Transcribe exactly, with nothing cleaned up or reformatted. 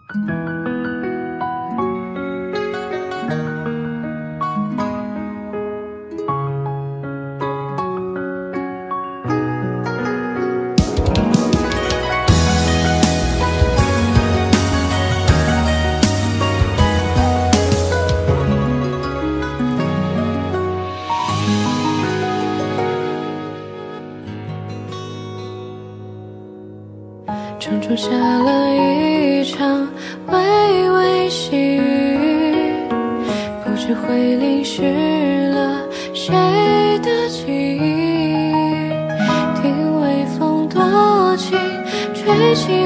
城中下了一场微微细雨，不知会淋湿了谁的记忆。听微风多情，吹起